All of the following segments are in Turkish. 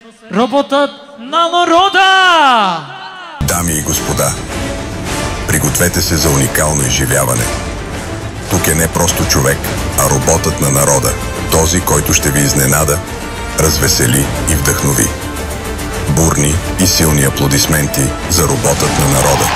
Роботът на народа! Дами и господа, пригответе се за уникално изживяване. Тук е не просто човек, а роботът на народа. Този, който ще ви изненада, развесели и вдъхнови. Бурни и силни аплодисменти за роботът на народа.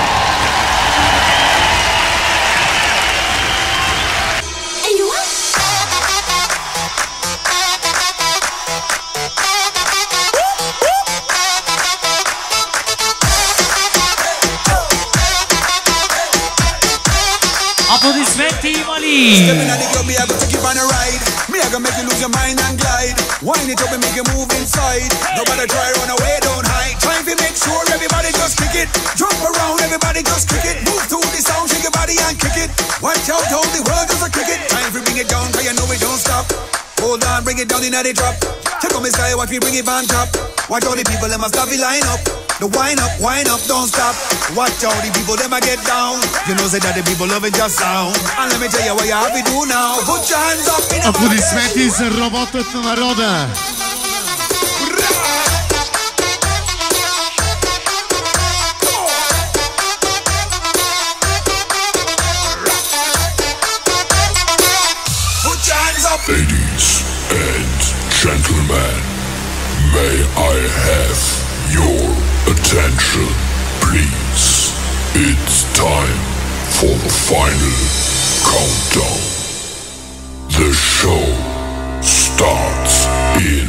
Аплодисменти има ли? Wine it up and make you move inside. Nobody try run away, don't hide. Time to make sure everybody just kick it. Jump around, everybody just kick it. Move to the sound, shake your body and kick it. Watch out, how the world does a kick it. Time to bring it down, cause you know it don't stop. Hold on, bring it down in the drop. Check out my style, watch me bring it on top. Watch all the people, them must stop the line up. The wind up, don't stop. Watch out the people, them a get down. You know say that the people love it just sound. And let me tell you what you have to do now. Put your hands up in the Аплодисменти за роботът на народа. Ladies and gentlemen, may I have your attention, please? It's time for the final countdown. The show starts in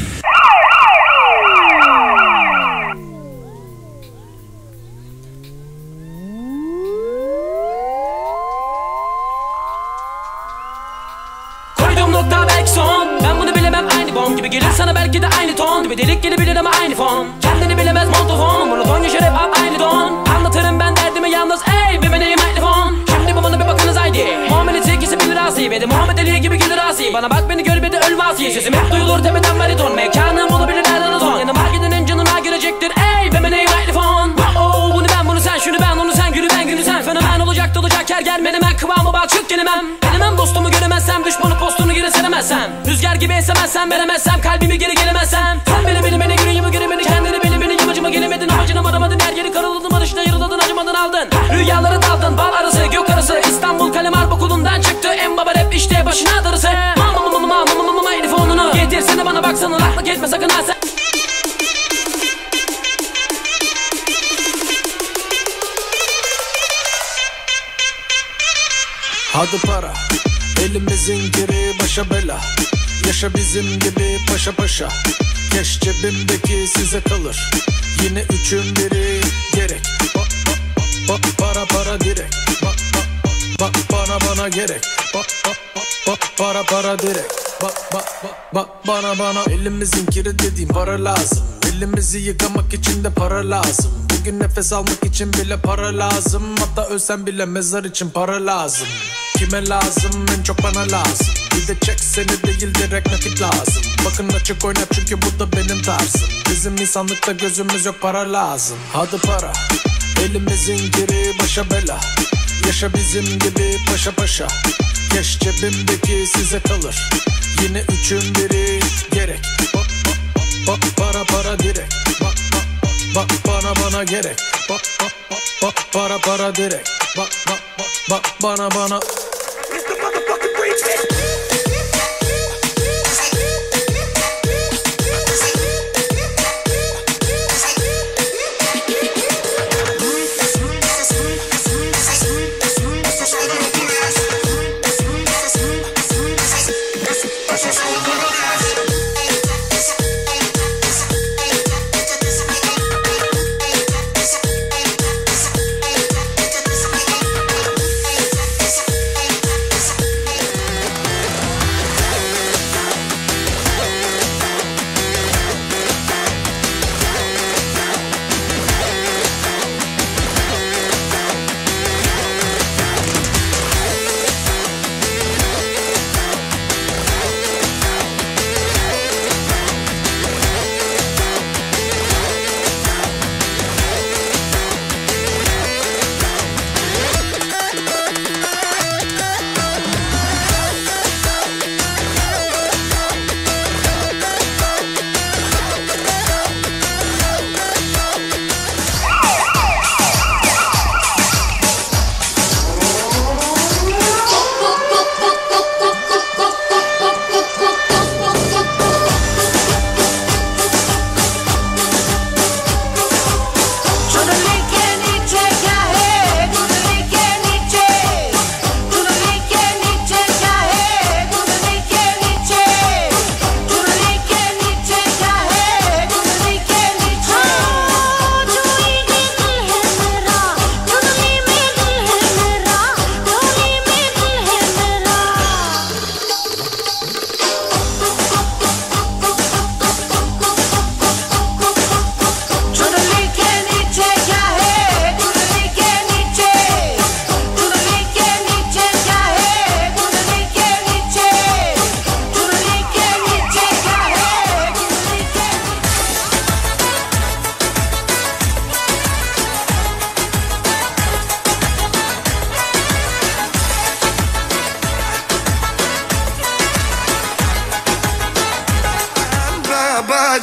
10 belki son. Ben bunu bilemem aynı bom gibi gelir sana belki de aynı ton gibi delik gelebilir ama aynı fon. Kendini bilemez montofon. Monoton yaşar hep aynı don. Anlatırım ben derdimi yalnız ey bir meneyim mikrofon. Şimdi bu bana bir bakınız haydi. Muamelesi ikisi bilir asi. Ve de Muhammed Ali gibi gelir asi. Bana bak beni gör bir de ölme asi. Sesim hep duyulur tepeden bariton. Mekanım olabilir nereden o ton. Yanıma gidenin canına girecektir ey bir meneyim mikrofon. Oh bunu ben bunu sen şunu ben onu sen gülü ben günü sen. Fenomen olacak dolacak her gel menemen kıvamı balçık gelemem. Benemem dostumu göremezsem düşmanı postunu geri seremezsem. Rüzgar gibi esemezsem veremezsem kalbimi geri gelemezsem. Sen beni yüreğimi göre beni kendini beni yamacıma gelemedin amacına varamadın her yeri karaladın barışta yarıladın acımadın aldın. Rüyaları daldın bal arası gök arası İstanbul kalem harp okulundan çıktı en baba rap işte başına darısı. Mama telefonunu getirsene bana baksana laklık etme sakın ha sen. Hadi para elimizin geri başa bela. Yaşa bizim gibi paşa paşa. Keş cebimdeki size kalır. Yine üçün biri gerek. Para direkt. Bana gerek. Para direkt. Bana elimizin kiri dediğim para lazım. Elimizi yıkamak için de para lazım. Bugün nefes almak için bile para lazım. Hatta ölsem bile mezar için para lazım. Kime lazım? En çok bana lazım. Bir de çek seni değil direkt nakit lazım. Bakın açık oyna çünkü bu da benim tarzım. Bizim insanlıkta gözümüz yok para lazım. Hadi para elimizin giri başa bela. Yaşa bizim gibi paşa paşa. Keş cebimdeki size kalır. Yine üçün biri gerek. Para direkt. Bana gerek. Para direkt. Bana.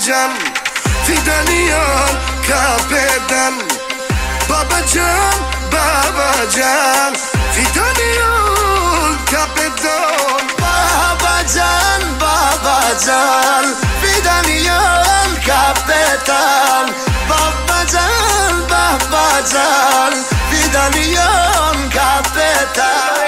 Babacan Fidaniyan kapeden Babacan, Babacan Fidaniyan kapeden Babacan, Babacan Fidaniyan kapeden Babacan, Babacan Fidaniyan kapeden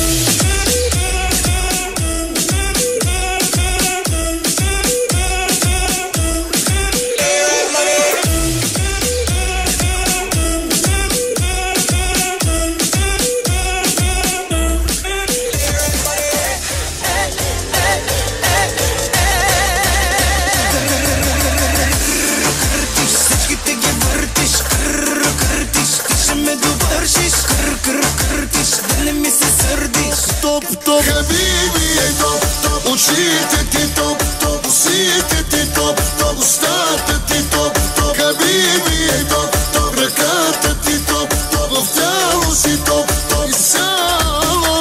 Топ, Хабиби, топ, очите ти топ, усите ти топ, устата ти топ, Хабиби, топ, ръката ти топ, в тяло си топ, изцяло.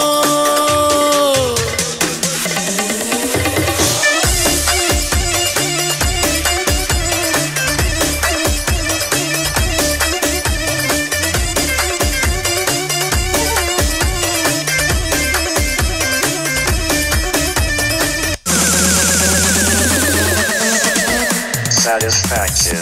Satisfaction.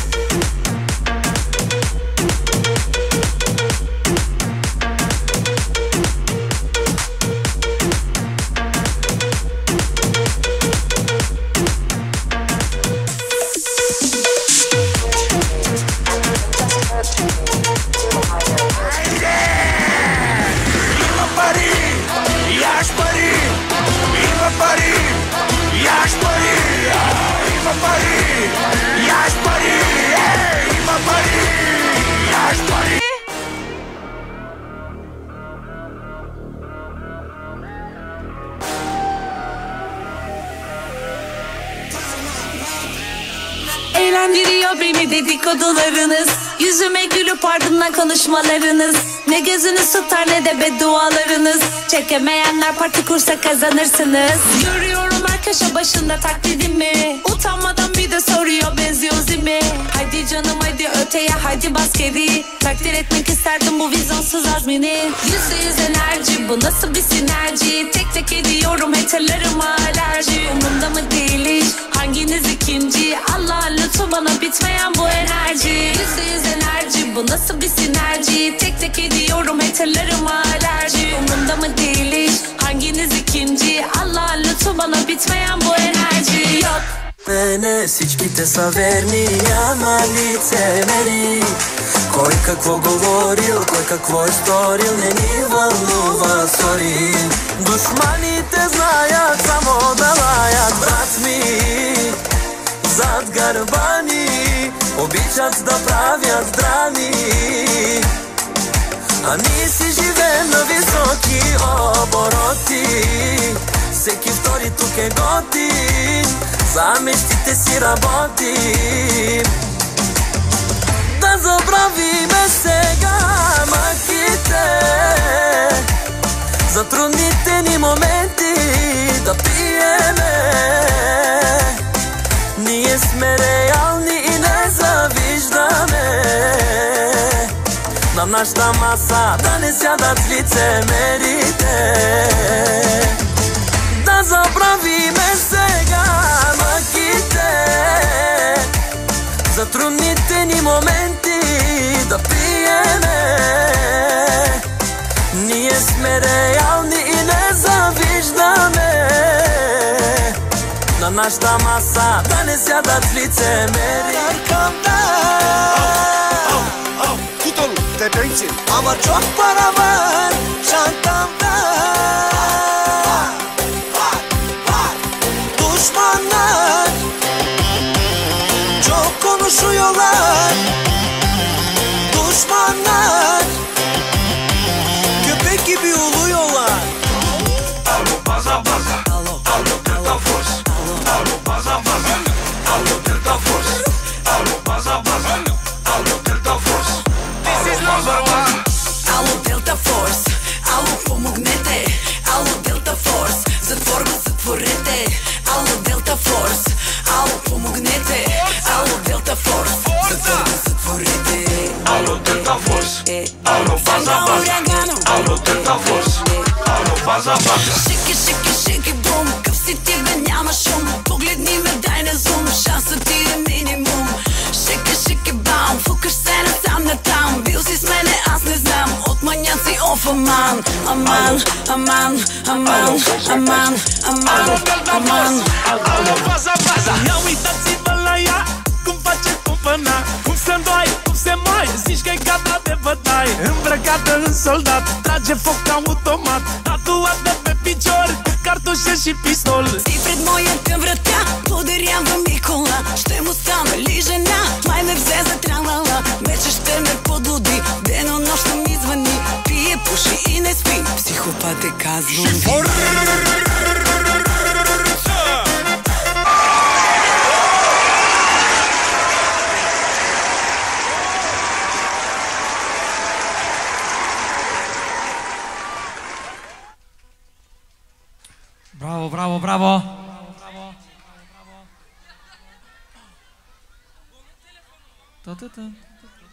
Eğlendiriyor beni dedikodularınız, yüzüme gülüp ardından konuşmalarınız. Ne gözünüz tutar ne de beddualarınız. Çekemeyenler parti kursa kazanırsınız. Görüyorum her köşe başında taklidimi. Utanmadan bir de soruyor benziyor zimi. Haydi canım haydi öteye haydi bas geri. Takdir etmek isterdim bu vizyonsuz azmini. %100 enerji, bu nasıl bir sinerji. Tek tek ediyorum haterlarıma alerji. Umurumda mı değil hiç hanginiz ikinci. Allah'ın lütfu bana bitmeyen bu enerji. %100 enerji, bu nasıl bir sinerji. Tek tek ediyorum haterlarıma alerji. Umurumda mı değil hiç hanginiz ikinci. Allah'ın lütfu bana bitmeyen bu enerji. Yok. Мене всичките са верни, няма лицемери. Кой какво говорил, кой какво е сторил, не ни вълнува, сори. Душманите знаят само да лаят, брат ми, зад гърба ни, обичат да правят драми. А ние си живеем на високи обороти, всеки втори тук е готин, за мечтите си работим. Да забравиме сега мъките, за трудните ни моменти да пиеме. Ние сме реални и не завиждаме. На нашата маса да не сядат лицемерите. Да забравиме сега мъките, за трудните ни моменти да пиеме. Ние сме реални и не завиждаме. На нашата маса да не сядат лицемери. Tepenci ama çok para var çantamda. Düşmanlar çok konuşuyorlar. Düşmanlar köpek gibi uluyorlar. Alo baza baza, alo delta force, alo baza baza, alo delta force, alo baza baza, alo delta force. Ало Делта Форс, ало помогнете, ало Делта Форс, затвор го затворете, ало Делта Форс, ало помогнете. Alo, baza, baza. Alo, търта форс. Ало, база, база. Шики, шики, шики, бум. Къв си ти бе, няма шум. Погледни ме, дай на зум. Шансът ти е минимум. Шики, шики, бам. Фукаш се насам натам. Бил си с мене, аз не знам. От маняци, оф, аман. Аман, аман, аман, аман, amman, amman. Alo, baza, baza. Ia uitați-vă la ea, cum face cumpăna, cum se-mi doi, cum se mai. Zici că-i gata de bătaie, îmbrăcată în soldat, trage foc automat, tatuată pe picior, cu cartușe și pistol. Си пред моята врата подарява ми кола. Ще му стана ли жена? Май ме взе за тралала. Вече ще ме подуди, денонощно ми звъни. Пие, пуши и не спи. Психопат е, казвам ви. Браво, браво, браво! Та-та-та.